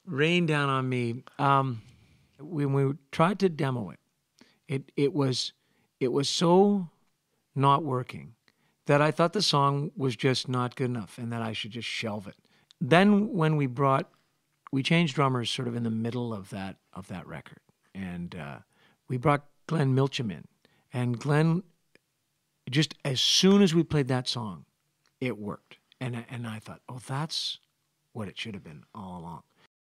Rain Down on Me. When we tried to demo it was so not working that I thought the song was just not good enough and that I should just shelve it. Then when we changed drummers sort of in the middle of that record, and we brought Glenn Milcham in, and Glenn, just as soon as we played that song, it worked, and I thought, oh, that's what it should have been all along.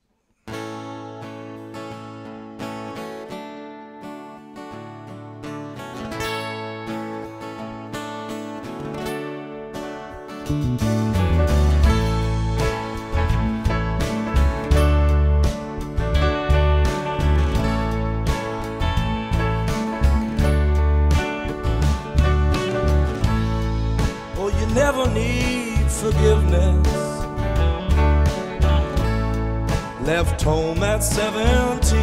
Oh, you never need forgiveness. Left home at 17,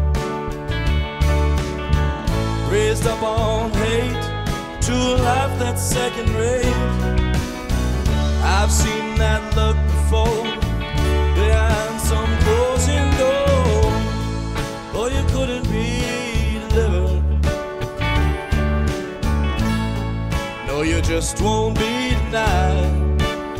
raised up on hate, to a life that's second rate. I've seen that look before, behind some closing door. Oh, you couldn't be delivered. No, you just won't be denied.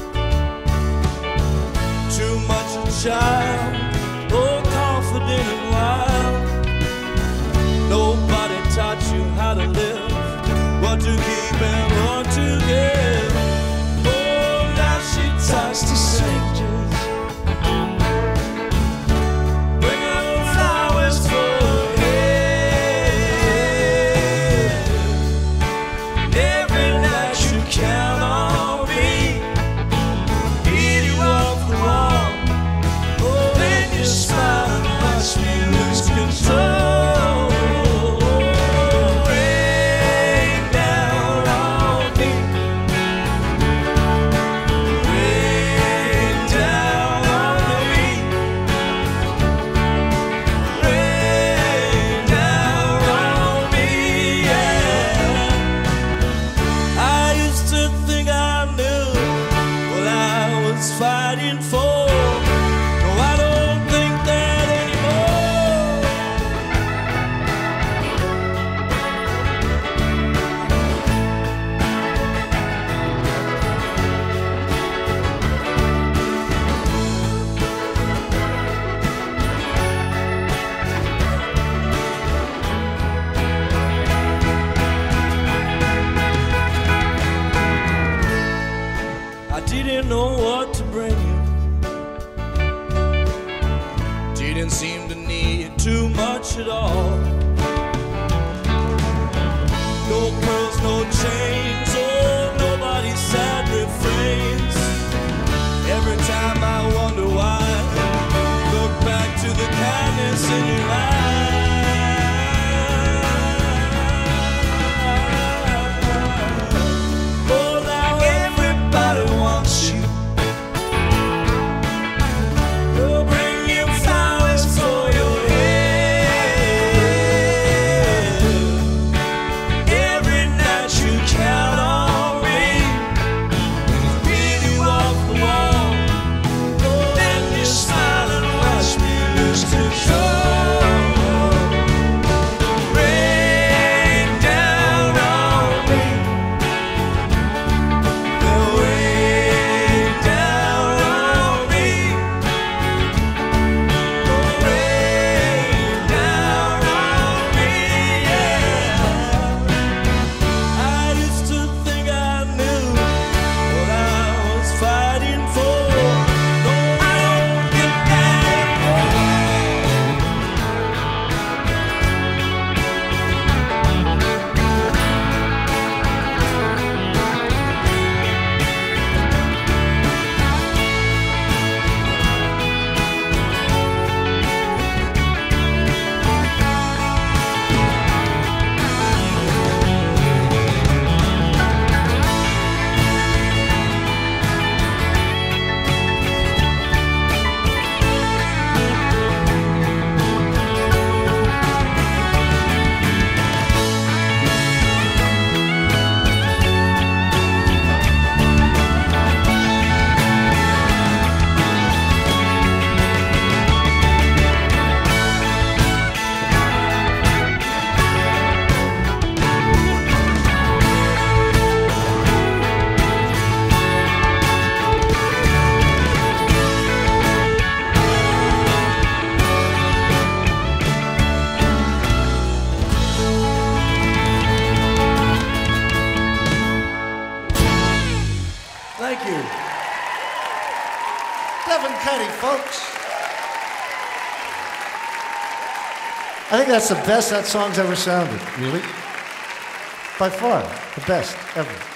Too much a child, oh, confident and wild. Nobody taught you how to live, what to keep and what to give. Oh, now she talks to strangers, bring her flowers for her head. Every night you count on me, eat you off the wall. Oh, then you smile and watch me lose control. Didn't know what to bring you, didn't seem to need too much at all. No pearls, no chains, oh, nobody's sad refrains. Every time I wonder why, look back to the kindness in your eyes. We'll bring you flowers for your head. you. Devin Cuddy, folks. I think that's the best that song's ever sounded, really. By far, the best ever.